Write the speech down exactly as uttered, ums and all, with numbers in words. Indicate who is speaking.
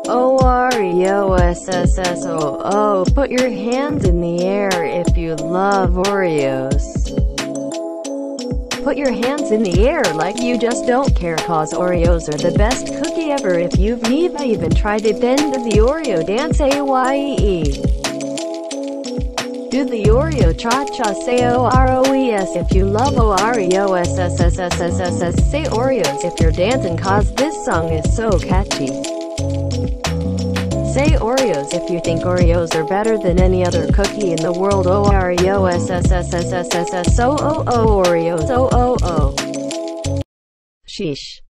Speaker 1: O R E O S S S O O. Put your hands in the air if you love Oreos. Put your hands in the air like you just don't care, cause Oreos are the best cookie ever. If you've never even tried it, then do the Oreo dance, A Y E E. Do the Oreo cha-cha, say O R O E S if you love O R E O S S S S S S S. Say Oreos if you're dancing, cause this song is so catchy. Say Oreos if you think Oreos are better than any other cookie in the world. O R E O S S S S S S S O O O Oreos O O O. Sheesh.